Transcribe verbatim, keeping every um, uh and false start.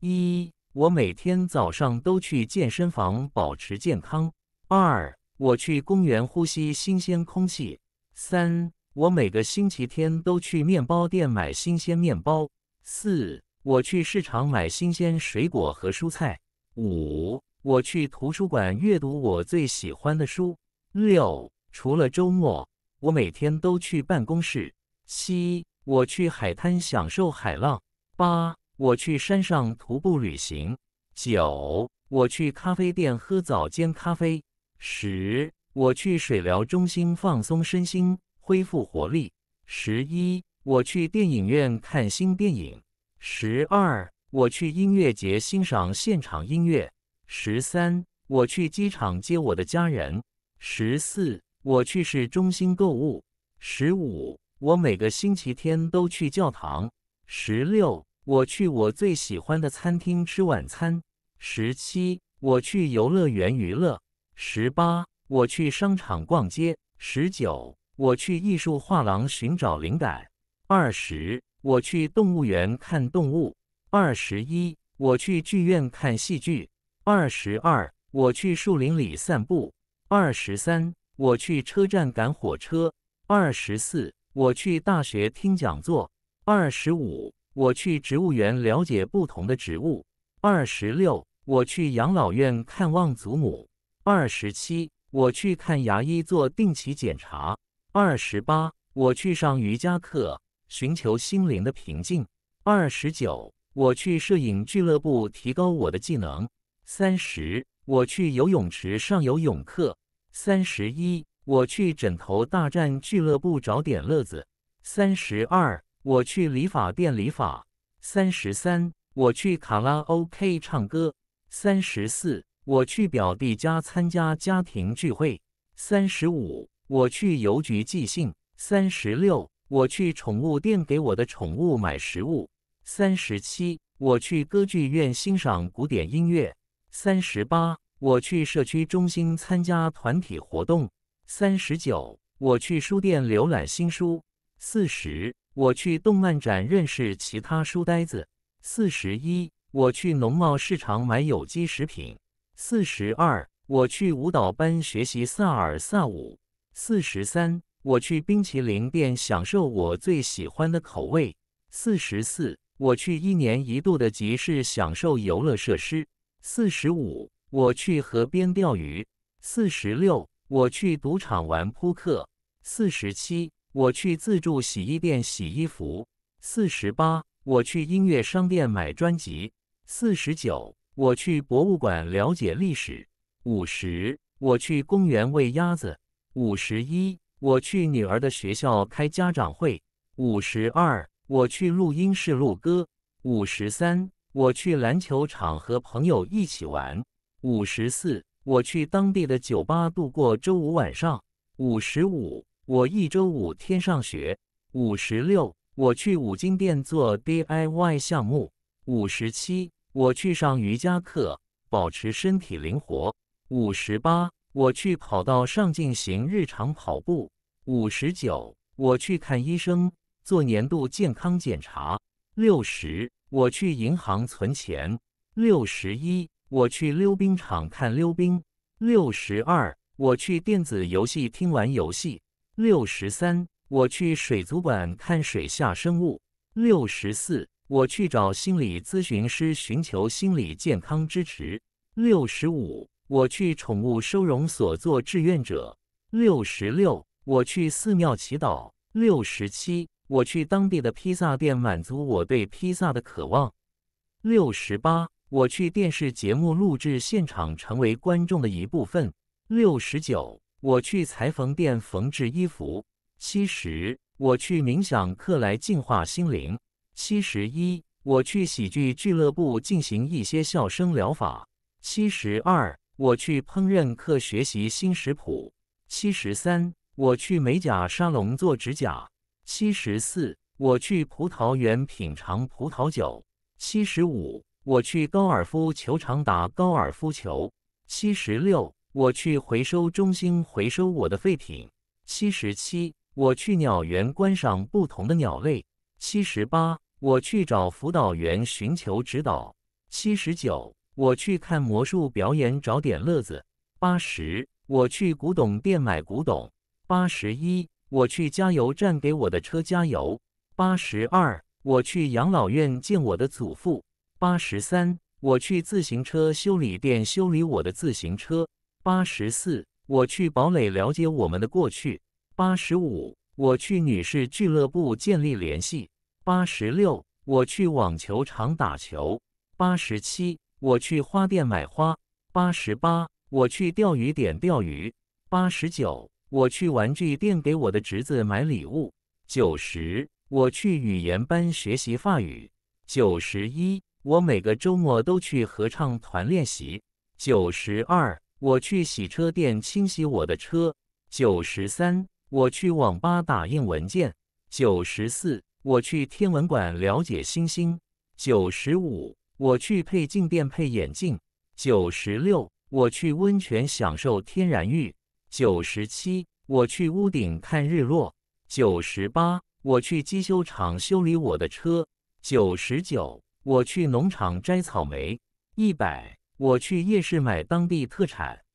一、我每天早上都去健身房保持健康。二、我去公园呼吸新鲜空气。三、我每个星期天都去面包店买新鲜面包。四、我去市场买新鲜水果和蔬菜。五、我去图书馆阅读我最喜欢的书。六、除了周末，我每天都去办公室。七、我去海滩享受海浪。八、我去山上徒步旅行。九、我去咖啡店喝早间咖啡。十、我去水疗中心放松身心，恢复活力。十一、我去电影院看新电影。十二、我去音乐节欣赏现场音乐。十三、我去机场接我的家人。十四、我去市中心购物。十五、我每个星期天都去教堂。十六、我去我最喜欢的餐厅吃晚餐。十七、我去游乐园娱乐。十八、我去商场逛街。十九、我去艺术画廊寻找灵感。二十、我去动物园看动物。二十一、我去剧院看戏剧。二十二、我去树林里散步。二十三、我去车站赶火车。二十四、我去大学听讲座。二十五、我去植物园了解不同的植物。二十六、我去养老院看望祖母。二十七、我去看牙医做定期检查。二十八、我去上瑜伽课，寻求心灵的平静。二十九、我去摄影俱乐部提高我的技能。三十、我去游泳池上游泳课。三十一、我去枕头大战俱乐部找点乐子。三十二、我去理发店理发。三十三、我去卡拉 OK 唱歌。三十四、我去表弟家参加家庭聚会。三十五、我去邮局寄信。三十六、我去宠物店给我的宠物买食物。三十七、我去歌剧院欣赏古典音乐。三十八、我去社区中心参加团体活动。三十九、我去书店浏览新书。四十、我去动漫展认识其他书呆子。四十一、我去农贸市场买有机食品。四十二、我去舞蹈班学习萨尔萨舞。四十三、我去冰淇淋店享受我最喜欢的口味。四十四、我去一年一度的集市享受游乐设施。四十五、我去河边钓鱼。四十六、我去赌场玩扑克。四十七、我去自助洗衣店洗衣服。四十八、我去音乐商店买专辑。四十九、我去博物馆了解历史。五十、我去公园喂鸭子。五十一、我去女儿的学校开家长会。五十二、我去录音室录歌。五十三、我去篮球场和朋友一起玩。五十四、我去当地的酒吧度过周五晚上。五十五、我一周五天上学。五十六、我去五金店做 D I Y 项目。五十七、我去上瑜伽课，保持身体灵活。五十八、我去跑道上进行日常跑步。五十九、我去看医生，做年度健康检查。六十、我去银行存钱。六十一、我去溜冰场看溜冰。六十二、我去电子游戏厅玩游戏。六十三、我去水族馆看水下生物。六十四、我去找心理咨询师寻求心理健康支持。六十五、我去宠物收容所做志愿者。六十六、我去寺庙祈祷。六十七、我去当地的披萨店满足我对披萨的渴望。六十八、我去电视节目录制现场成为观众的一部分。六十九、我去裁缝店缝制衣服。七十、我去冥想课来净化心灵。七十一、我去喜剧俱乐部进行一些笑声疗法。七十二、我去烹饪课学习新食谱。七十三、我去美甲沙龙做指甲。七十四、我去葡萄园品尝葡萄酒。七十五、我去高尔夫球场打高尔夫球。七十六、我去回收中心回收我的废品。七十七、我去鸟园观赏不同的鸟类。七十八、我去找辅导员寻求指导。 七十九，我去看魔术表演找点乐子。八十，我去古董店买古董。八十一，我去加油站给我的车加油。八十二，我去养老院见我的祖父。八十三，我去自行车修理店修理我的自行车。八十四，我去堡垒了解我们的过去。八十五，我去女士俱乐部建立联系。八十六，我去网球场打球。八十七，我去花店买花。八十八，我去钓鱼点钓鱼。八十九，我去玩具店给我的侄子买礼物。九十，我去语言班学习法语。九十一，我每个周末都去合唱团练习。九十二，我去洗车店清洗我的车。九十三，我去网吧打印文件。九十四，我去天文馆了解星星。九十五，我去配镜店配眼镜。九十六，我去温泉享受天然浴。九十七，我去屋顶看日落。九十八，我去机修厂修理我的车。九十九，我去农场摘草莓。一百，我去夜市买当地特产。